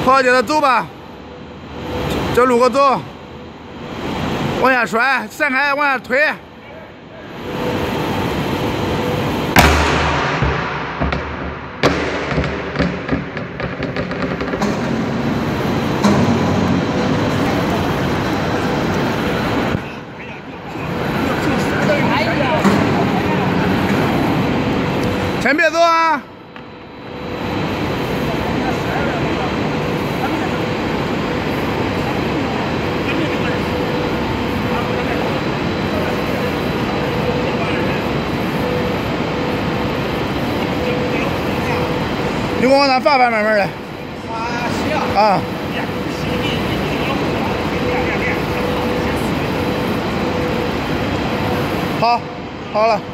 好，接着走吧。这路口走，往下摔，闪开，往下推。先别走啊！你给我往那发慢慢的。啊。好，好了。